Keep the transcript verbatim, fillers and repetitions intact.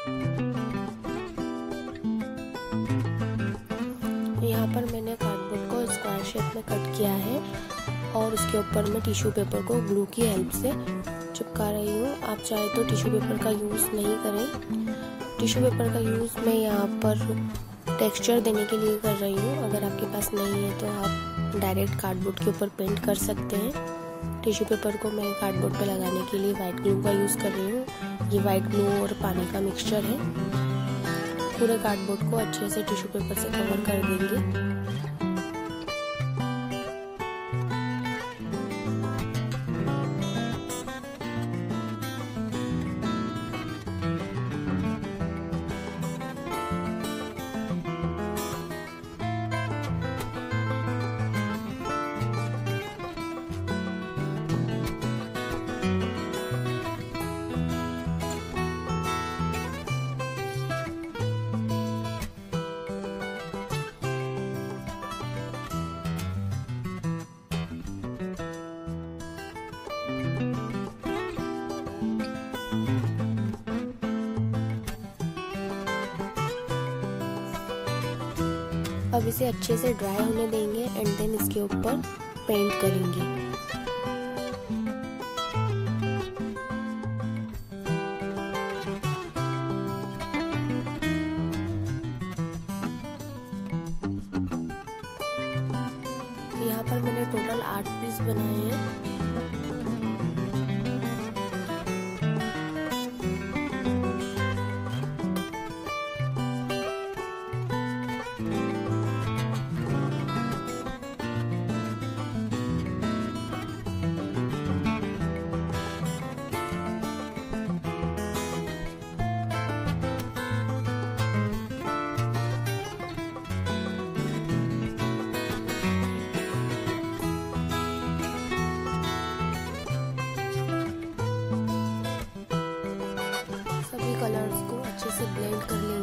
यहाँ पर मैंने कार्डबोर्ड को स्क्वायर शेप में कट किया है और उसके ऊपर मैं टिश्यू पेपर को ग्लू की हेल्प से चिपका रही हूँ। आप चाहे तो टिश्यू पेपर का यूज़ नहीं करें। टिश्यू पेपर का यूज़ मैं यहाँ पर टेक्सचर देने के लिए कर रही हूँ। अगर आपके पास नहीं है तो आप डायरेक्ट कार्डबोर्ड के ऊपर पेंट कर सकते हैं। टिश्यू पेपर को मैं कार्डबोर्ड पे लगाने के लिए वाइट ग्लू का यूज़ कर रही हूँ। ये वाइट ग्लू और पानी का मिक्सचर है। पूरे कार्डबोर्ड को अच्छे से टिश्यू पेपर से कवर कर देंगे। अब इसे अच्छे से ड्राई होने देंगे एंड देन इसके ऊपर पेंट करेंगे। यहाँ पर मैंने टोटल आठ पीस बनाए हैं। कलर्स को अच्छे से ब्लेंड कर